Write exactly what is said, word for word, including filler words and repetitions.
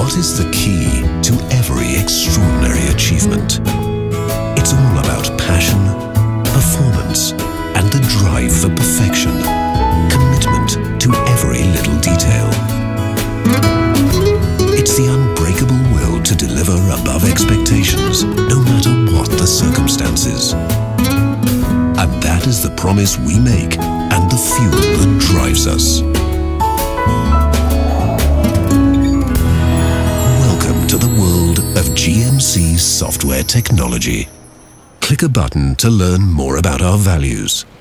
What is the key to every extraordinary achievement? It's all about passion, performance, and the drive for perfection. Commitment to every little detail. It's the unbreakable will to deliver above expectations, no matter what the circumstances. And that is the promise we make and the fuel that drives us. Welcome to the world of G M C software technology. Click a button to learn more about our values.